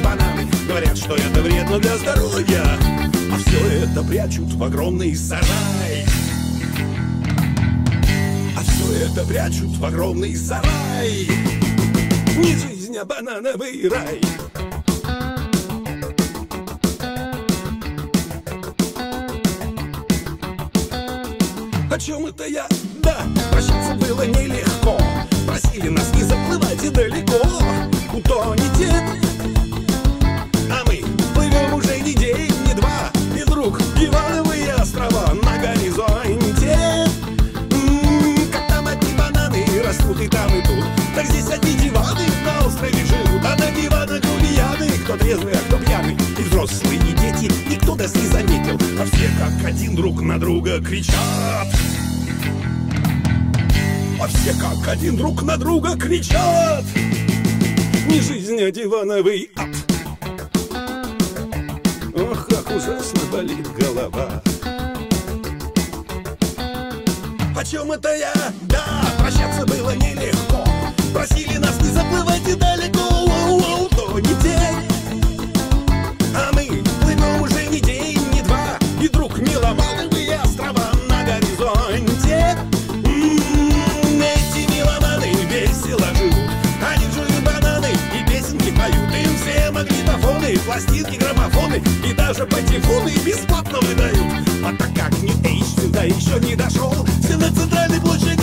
бананы. Говорят, что это вредно для здоровья, а все это прячут в огромный сарай. А все это прячут в огромный сарай. Не жизнь, а банановый рай. О чем это я? Да, прощаться было нелегко. Просили нас не заплывать и далеко утонете. А мы плывем уже не день, не два, и вдруг Ивановые острова на горизонте. Как там одни бананы растут и там и тут, так здесь одни диваны на острове живут. А на диванах грубияны, кто трезвый, а кто пьяный, и взрослые, и дети, никто нас не заметил, а все как один друг на друга кричат. А все как один друг на друга кричат. Не жизнь, а дивановый ад. Ох, как ужасно болит голова. О чем это я? Да, прощаться было нелегко. Просили нас не заплывать и далеко утоните. А мы плывем уже не день, не два, и вдруг меломановые острова на горизонте. Эти меломаны весело живут. Они жуют бананы и песенки поют. Им все магнитофоны, пластинки, граммофоны и даже патефоны бесплатно выдают. А так как New Age сюда еще не дошел, все на центральной площади